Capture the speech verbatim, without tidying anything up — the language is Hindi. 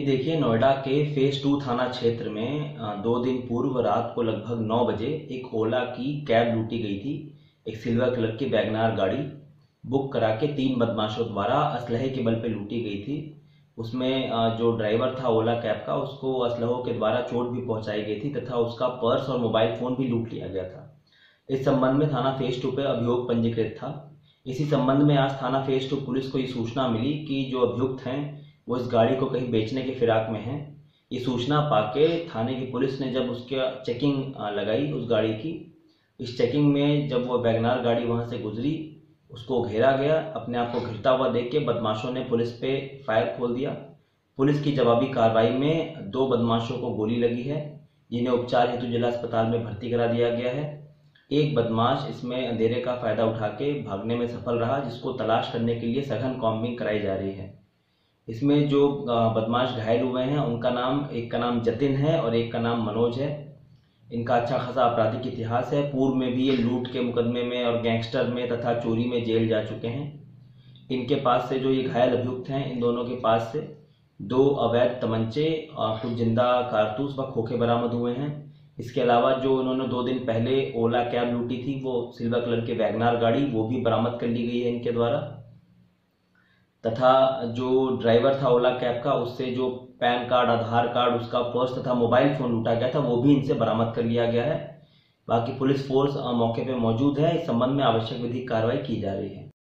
ये देखिए, नोएडा के फेज टू थाना क्षेत्र में अ, दो दिन पूर्व रात को लगभग नौ बजे एक ओला की कैब लूटी गई थी। एक सिल्वर कलर की वैगनार गाड़ी बुक करा के तीन बदमाशों द्वारा असलहे के बल पे लूटी गई थी। उसमें अ, जो ड्राइवर था ओला कैब का, उसको असलहों के द्वारा चोट भी पहुंचाई गई थी तथा उसका पर्स और मोबाइल फोन भी लूट लिया गया था। इस संबंध में थाना फेज टू पे अभियोग पंजीकृत था। इसी संबंध में आज थाना फेज टू पुलिस को ये सूचना मिली कि जो अभियुक्त हैं वो इस गाड़ी को कहीं बेचने के फिराक में हैं। ये सूचना पाके थाने की पुलिस ने जब उसके चेकिंग लगाई उस गाड़ी की, इस चेकिंग में जब वो वैगनार गाड़ी वहां से गुजरी, उसको घेरा गया। अपने आप को घिरता हुआ देख के बदमाशों ने पुलिस पे फायर खोल दिया। पुलिस की जवाबी कार्रवाई में दो बदमाशों को गोली लगी है, जिन्हें उपचार हेतु जिला अस्पताल में भर्ती करा दिया गया है। एक बदमाश इसमें अंधेरे का फायदा उठा के भागने में सफल रहा, जिसको तलाश करने के लिए सघन कॉम्बिंग कराई जा रही है। इसमें जो बदमाश घायल हुए हैं उनका नाम, एक का नाम जतिन है और एक का नाम मनोज है। इनका अच्छा खासा आपराधिक इतिहास है। पूर्व में भी ये लूट के मुकदमे में और गैंगस्टर में तथा चोरी में जेल जा चुके हैं। इनके पास से जो ये घायल अभियुक्त हैं, इन दोनों के पास से दो अवैध तमंचे और कुछ जिंदा कारतूस व खोखे बरामद हुए हैं। इसके अलावा जो उन्होंने दो दिन पहले ओला कैब लूटी थी, वो सिल्वर कलर की वैगनार गाड़ी, वो भी बरामद कर ली गई है इनके द्वारा। तथा जो ड्राइवर था ओला कैब का, उससे जो पैन कार्ड, आधार कार्ड, उसका पर्स तथा मोबाइल फोन लूटा गया था, वो भी इनसे बरामद कर लिया गया है। बाकी पुलिस फोर्स मौके पे मौजूद है। इस संबंध में आवश्यक विधिक कार्रवाई की जा रही है।